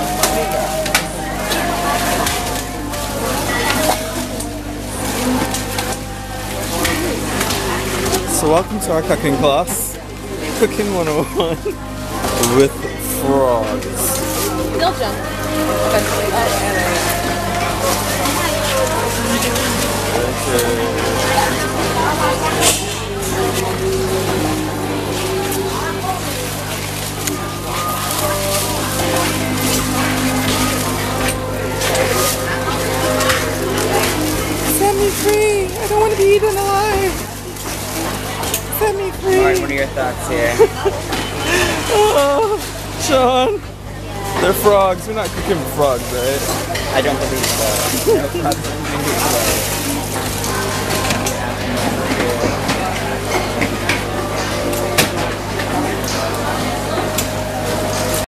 So welcome to our cooking class, Cooking 101 with frogs. They'll jump eventually. Set me free! I don't want to be eaten alive! Set me free! Alright, what are your thoughts here? Oh, Sean! They're frogs. We're not cooking frogs, right? I don't believe so. No,